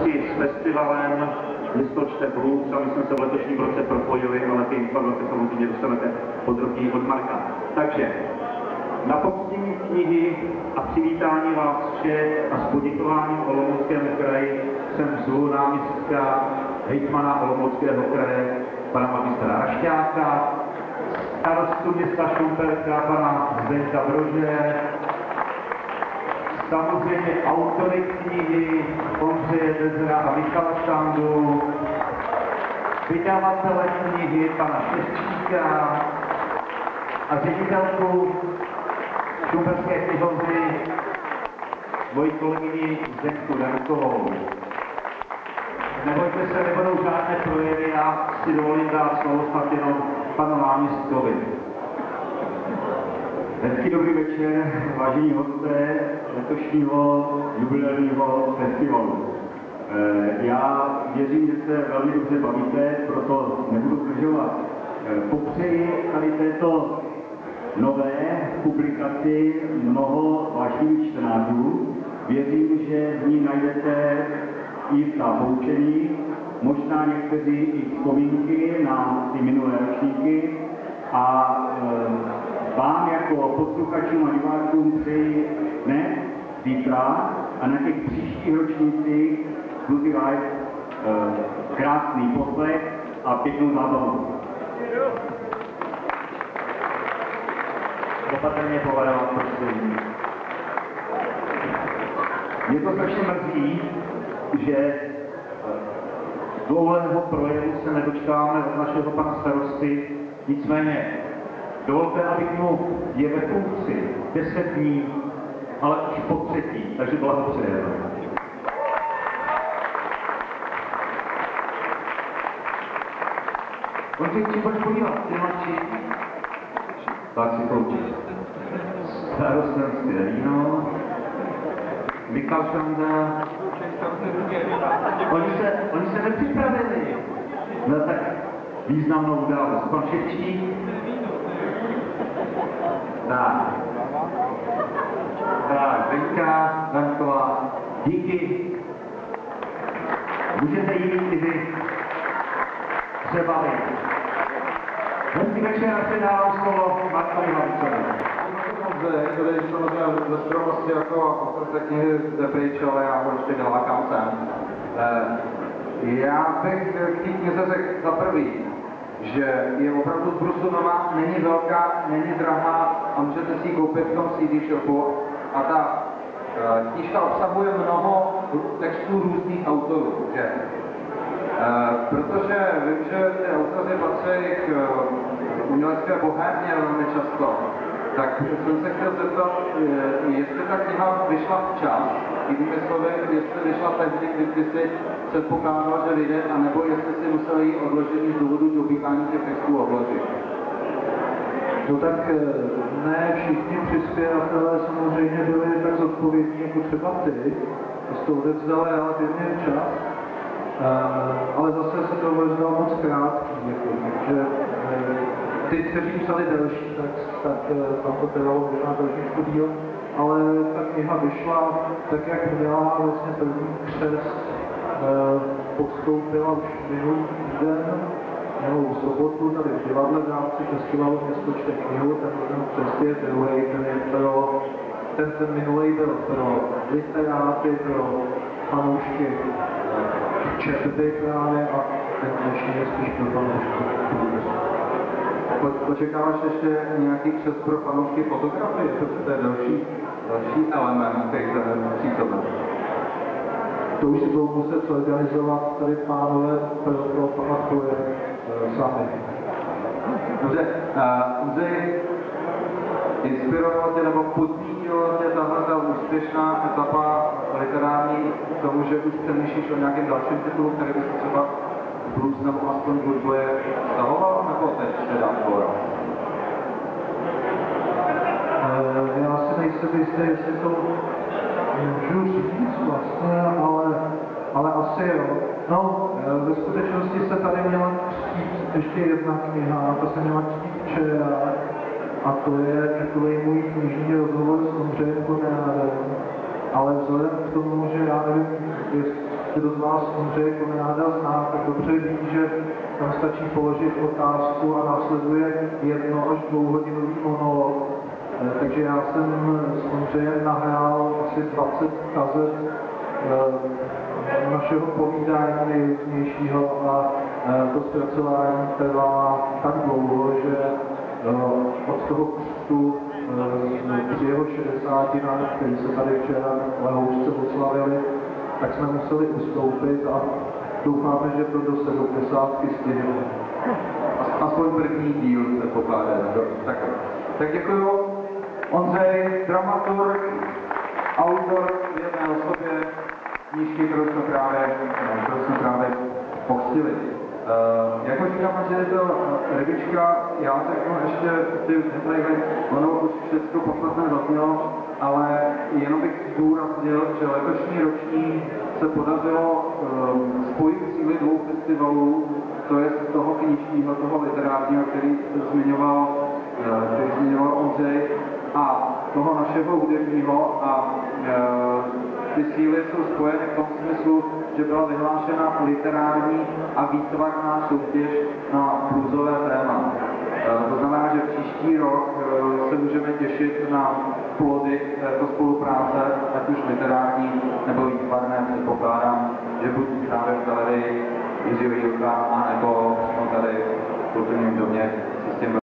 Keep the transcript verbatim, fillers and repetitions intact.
souvislosti s festivalem Město čte blues, a my jsme se v letošním roce propojili, ale ty informace samozřejmě dostanete podrobněji od Marka. Takže na poctění knihy a přivítání vás všech a s poděkováním Olomouckému kraji jsem zvu náměstka hejtmana Olomouckého kraje, pana magistra Rašťáka, starostu města Šumperka, pana Zdeňka Brože, samozřejmě autory knihy Ondřeje Bezera a Michala Štandu, vydavatele knihy pana Ševčíka a ředitelku Šumperské knihovny moji kolegyni Zdeňku Dankovou. Nebojte se, nebudou žádné projevy, já si dovolím dát slovo snad jenom panu náměstkovi. Hezký dobrý večer, vážení hosté letošního jubilejního festivalu. Já věřím, že se velmi dobře bavíte, proto nebudu zdržovat. Popřeji tady této nové publikaci mnoho vášnivých čtenářů. Věřím, že v ní najdete jistá poučení, možná někteří i vzpomínky na ty minulé ročníky a e, vám jako posluchačům a divákům přeji ne zítra a na těch příštích ročnících Bluesy Live e, krásný poslech a pěknou zábavu. Opatrně povedala prostředí. Mě to strašně mrzí, že dlouhého projevu se nedočkáme od našeho pana starosty, nicméně dovolte, abych mu je ve funkci deset dní, ale už po třetí, takže blahopřejeme. On se chci pojď podívat, ty mladší. Tak si koučit. Starostem Stylino, Michal Šanda. Oni se, oni se nepřipravili na tak významnou událost. Pan Ševčík. Tak. Tak, Zdeňka Danková. Díky. Můžete jít i vy se bavit. Hezký večer a předávám slovo Markovi Havicovi. Když samozřejmě ze skromnosti jako autor té knihy zde pryč, ale já ho ještě nelákám sem. Já bych k té knize řekl za prvý, že je opravdu zbrusunová, není velká, není drahá a můžete si ji koupit v tom C D shopu. A ta knížka obsahuje mnoho textů různých autorů, že? Protože vím, že ty autoři patří k umělecké bohémě velmi často. Tak jsem se chtěl zeptat, jestli ta kniha vyšla včas, jinými slovy, jestli vyšla tehdy, kdy si předpokládal, že vyjde, anebo jestli si musel jí odložení z důvodu dobíhání těch textů odložit. No tak ne všichni přispěvatelé samozřejmě byli tak zodpovědní jako třeba ty, to to odevzdali relativně včas, ale zase se to odevzdal moc krátký, takže ty, kteří psali delší, tak, tak tam to trvalo možná trošičku díl, ale ta kniha vyšla tak, jak měla, vlastně první křest podstoupila už minulý týden, minulou sobotu tady v divadle v rámci festivalu Město čte knihu, ten jeden křest je druhý, ten je pro, ten, ten minulý byl pro literáty, pro fanoušky četby právě a ten dnešní je spíš pro fanoušky. Očekáváš ještě nějaký křest pro fanoušky fotografie, protože to je další, další element, který ten přítomen. To už si budou muset zorganizovat tady pánové pro, pro pamatuje e, sami. Dobře, Ondřej, inspiroval tě nebo podmínila tě tahle ta úspěšná etapa literární k tomu, že už přemýšlíš o nějakém dalším titulu, který by se třeba blues nebo aspoň goodboye stahoval, nebo teď teda tvora? E, já si nejsem jistý, jestli to můžu říct vlastně, ale, ale asi jo. No, ve skutečnosti se tady měla křtít ještě jedna kniha, ta se měla křtít včera, a to je takový můj knižní rozhovor s Ondřejem Konrádem. Ale vzhledem k tomu, že já nevím, kdo z vás Ondřeje Komináda zná, tak dobře ví, že tam stačí položit otázku a následuje jedno až dvouhodinový monolog. Eh, takže já jsem s Ondřejem nahrál asi dvacet kazet eh, našeho povídání nejrůznějšího a eh, to zpracování trvá tak dlouho, že eh, od toho křtu eh, při jeho šedesátinách, který se tady včera na houšce oslavili, tak jsme museli ustoupit a doufáme, že to do sedmdesátky stihneme. Aspoň první díl se pokládá. Tak, tak děkuju. Ondřej, dramaturg, autor v jedné osobě knížky, kterou jsme právě, kterou jsme právě poctili. Uh, jako říkám, že je to rybička, já řeknu ještě ty detaily, ono už všechno podstatné zaznělo, ale jenom bych zdůraznil, že letošní roční se podařilo um, spojit síly dvou festivalů, to je toho knižního, toho literárního, který zmiňoval, uh, který zmiňoval Ondřej, a toho našeho hudebního, a uh, ty síly jsou spojeny v tom smyslu, že byla vyhlášena literární a výtvarná soutěž na bluesové téma. To znamená, že příští rok se můžeme těšit na plody této spolupráce, ať už literární nebo výtvarné. Předpokládám, že buď právě v galerii Jiřího Jílka, anebo přímo tady v kulturním domě si s tím